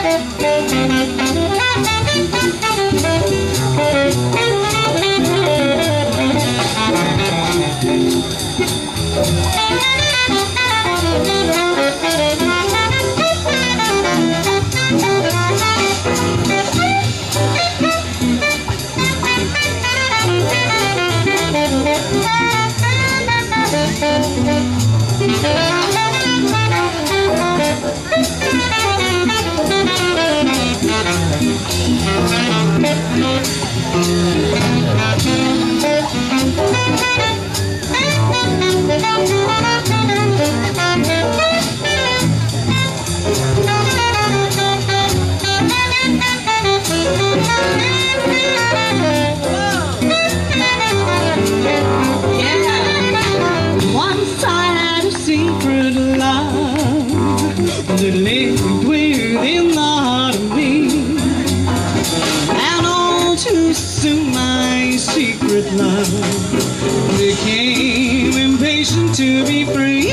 That lived within the heart of me, and all too soon my secret love became impatient to be free.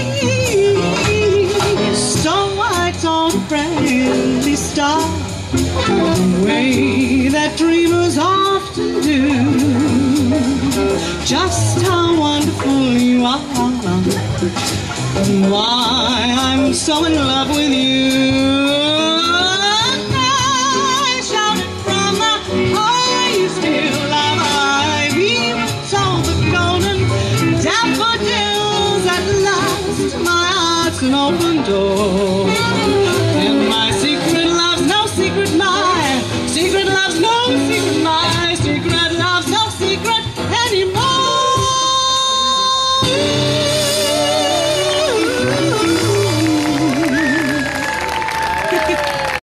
So I told a friendly star, the way that dreamers often do, just how wonderful you are, and why I'm so in love with you.